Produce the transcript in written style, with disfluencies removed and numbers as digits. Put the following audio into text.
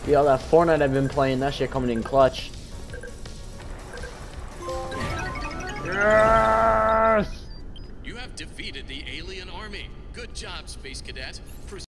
Yo, that Fortnite I've been playing, that shit coming in clutch. Yes! You have defeated the alien army. Good job, Space Cadet.